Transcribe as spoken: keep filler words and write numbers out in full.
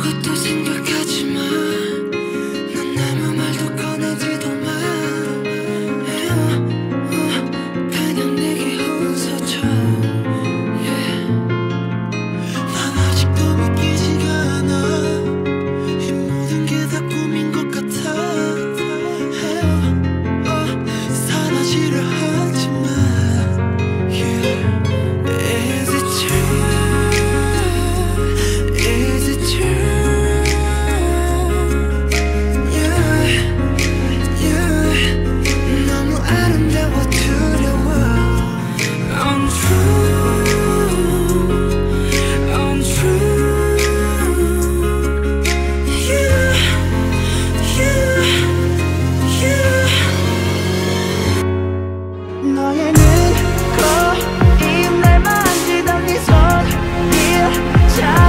아무것도 생각하지 마. 넌 아무 말도 꺼내지도 마. 그냥 내게 웃어줘. yeah. 난 아직도 믿기지가 않아. 이 모든 게 다 꿈인 것 같아. 사라지려 하지 마. yeah. Is it true? Is it true? Yeah, yeah. 너무 아름다워 두려워. Untrue, untrue. Yeah, yeah, yeah. 너의 눈, 코, 입, 날 만지던 네 손길 자